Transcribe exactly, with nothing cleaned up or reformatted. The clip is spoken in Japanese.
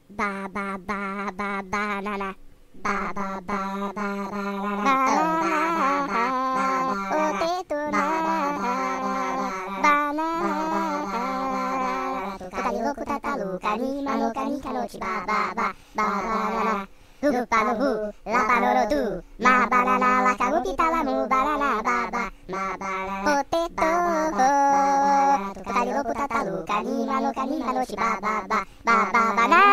バババババナナバババババナナポテトナバナナカニロコタタロカニマノカニカノチババババナナフルパのフラパノのドゥマバナナラカウピタラムバナナババマバナポテトカニロコタタロカニマノカニカノチババババババナ